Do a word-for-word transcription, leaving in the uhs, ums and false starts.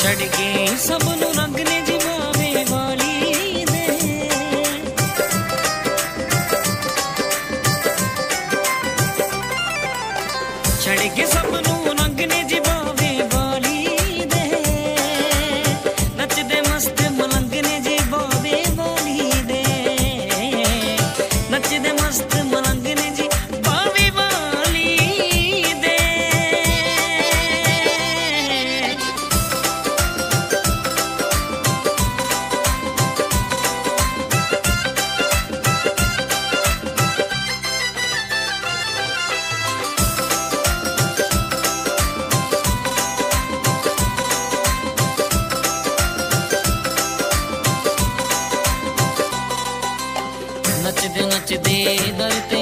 चढ़ के सबनू रंग ने जिवावे वाली दे, चढ़ के सबनू रंग ने जिवावे वाली दे, नचदे मस्त मलंग ने जिवावे वाली दे, नचदे मस्त मलंग ने जी बावे वाली दे। नचदे नचदे दर